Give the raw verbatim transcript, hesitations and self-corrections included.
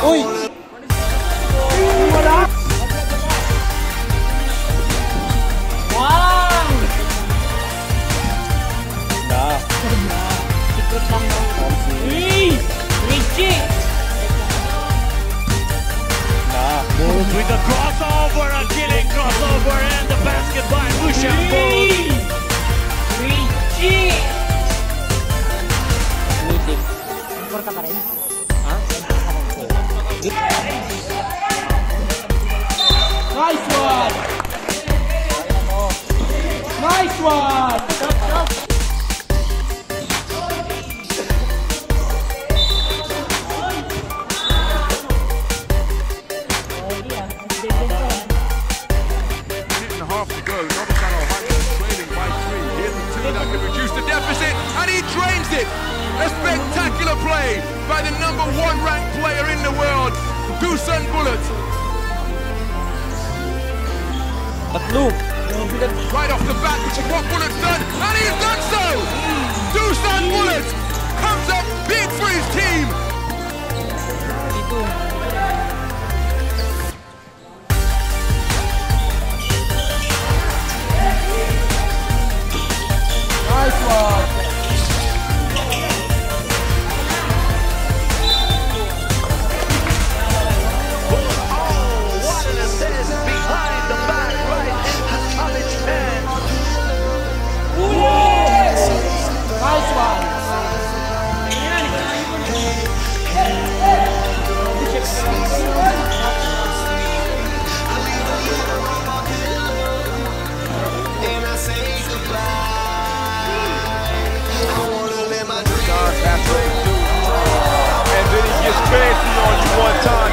Uy! Wala! Wow! Na. Sikot lang mo. Uy! Richie! Na. Bulls with the crossover, a killing crossover, and the basket by Lucian Bulls. Richie! Music. Importa pa rin? Ha? Nice one! Nice one! Stop, stop! Half to go. Novocaino Hunters trailing by three. Here's the two that can reduce the deficit, and he drains it. A spectacular play by the number one ranked player in the world, Dusan Bulut. Tatlo. Right off the bat, which is what Bulut's done, and he's done so. Dusan Bulut comes up big for his team. Nice one! What an assist behind the back, right into Tomic's hands. Nice one! And then he gets fancy on you one time.